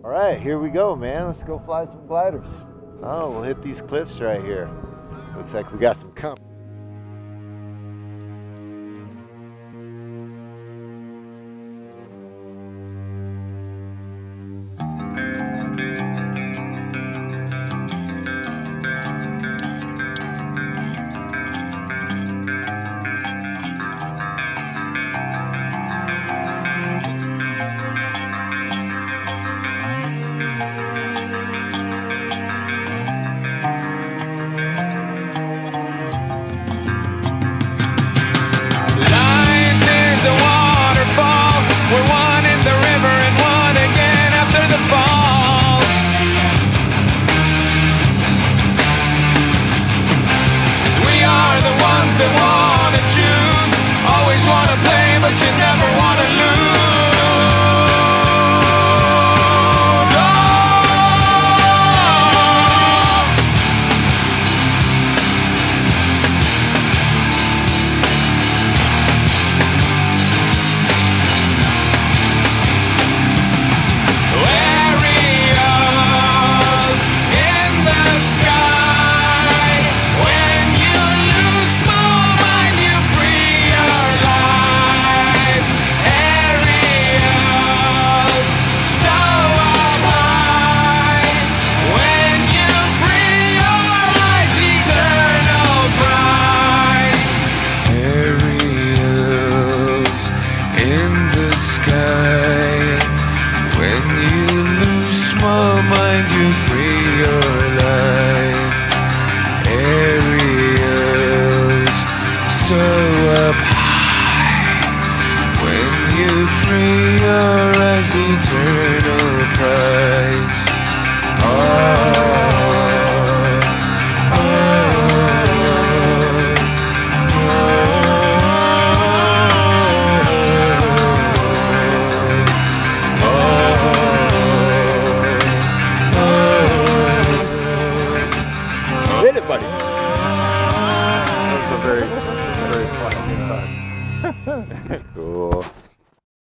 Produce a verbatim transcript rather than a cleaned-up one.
All right, here we go, man. Let's go fly some gliders. Oh, we'll hit these cliffs right here. Looks like we got some company. Mind you free your life. Aerials so up high. When you free your eyes, eternal prize. Oh, oh, Hit it, buddy. That was a very, very fun time. Cool.